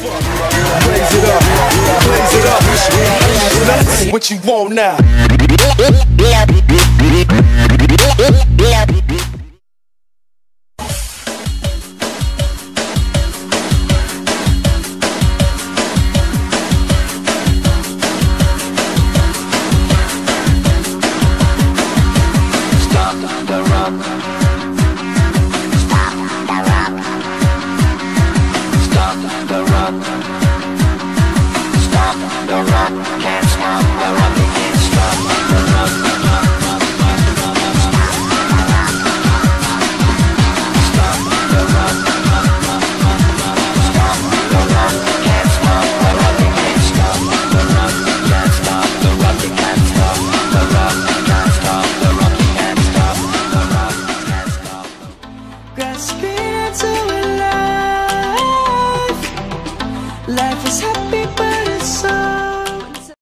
Blaze it up, blaze it up. What you want now? Grasping into life. Life is happy, but